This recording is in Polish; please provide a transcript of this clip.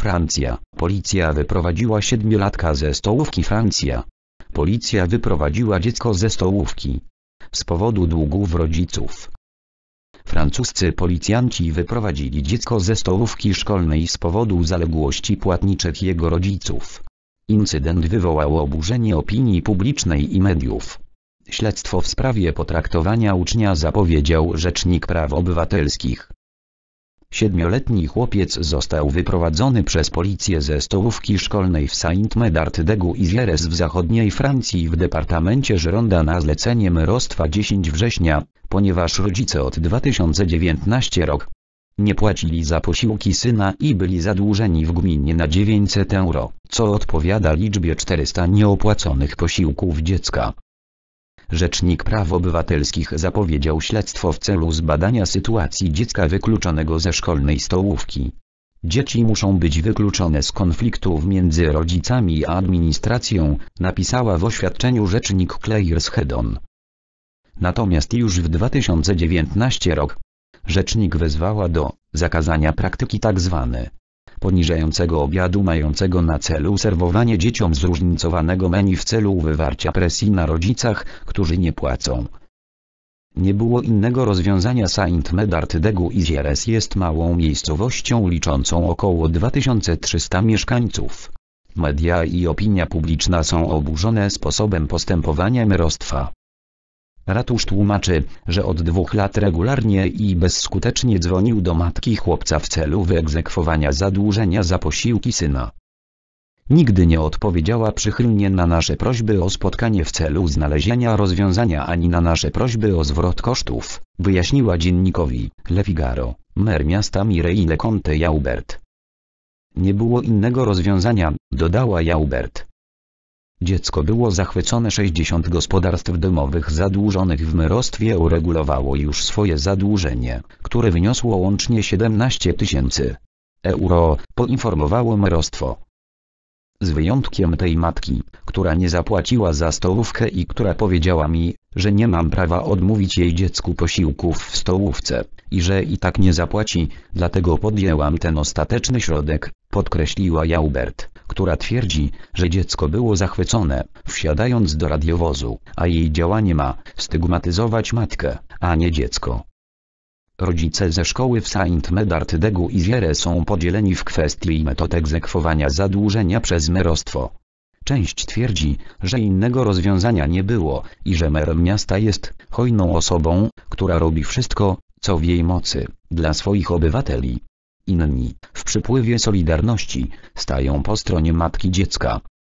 Francja. Policja wyprowadziła siedmiolatka ze stołówki. Francja. Policja wyprowadziła dziecko ze stołówki z powodu długów rodziców. Francuscy policjanci wyprowadzili dziecko ze stołówki szkolnej z powodu zaległości płatniczych jego rodziców. Incydent wywołał oburzenie opinii publicznej i mediów. Śledztwo w sprawie potraktowania ucznia zapowiedział Rzecznik Praw Obywatelskich. Siedmioletni chłopiec został wyprowadzony przez policję ze stołówki szkolnej w Saint-Médard-de-Guizières w zachodniej Francji w departamencie Gironde na zlecenie merostwa 10 września, ponieważ rodzice od 2019 rok nie płacili za posiłki syna i byli zadłużeni w gminie na 900 euro, co odpowiada liczbie 400 nieopłaconych posiłków dziecka. Rzecznik Praw Obywatelskich zapowiedział śledztwo w celu zbadania sytuacji dziecka wykluczonego ze szkolnej stołówki. Dzieci muszą być wykluczone z konfliktów między rodzicami a administracją, napisała w oświadczeniu rzecznik Claire Schedon. Natomiast już w 2019 rok rzecznik wezwała do zakazania praktyki tzw. poniżającego obiadu mającego na celu serwowanie dzieciom zróżnicowanego menu w celu wywarcia presji na rodzicach, którzy nie płacą. Nie było innego rozwiązania. Saint-Médard-de-Guizières jest małą miejscowością liczącą około 2300 mieszkańców. Media i opinia publiczna są oburzone sposobem postępowania merostwa. Ratusz tłumaczy, że od 2 lat regularnie i bezskutecznie dzwonił do matki chłopca w celu wyegzekwowania zadłużenia za posiłki syna. Nigdy nie odpowiedziała przychylnie na nasze prośby o spotkanie w celu znalezienia rozwiązania ani na nasze prośby o zwrot kosztów, wyjaśniła dziennikowi Le Figaro mer miasta Mireille Leconte-Jaubert. Nie było innego rozwiązania, dodała Jaubert. Dziecko było zachwycone. 60 gospodarstw domowych zadłużonych w merostwie uregulowało już swoje zadłużenie, które wyniosło łącznie 17 000 euro, poinformowało merostwo. Z wyjątkiem tej matki, która nie zapłaciła za stołówkę i która powiedziała mi, że nie mam prawa odmówić jej dziecku posiłków w stołówce, i że i tak nie zapłaci, dlatego podjęłam ten ostateczny środek, podkreśliła Jaubert, która twierdzi, że dziecko było zachwycone, wsiadając do radiowozu, a jej działanie ma stygmatyzować matkę, a nie dziecko. Rodzice ze szkoły w Saint-Médard-de-Guizières są podzieleni w kwestii metod egzekwowania zadłużenia przez merostwo. Część twierdzi, że innego rozwiązania nie było i że mer miasta jest hojną osobą, która robi wszystko, co w jej mocy, dla swoich obywateli. Inni, w przypływie solidarności, stają po stronie matki dziecka.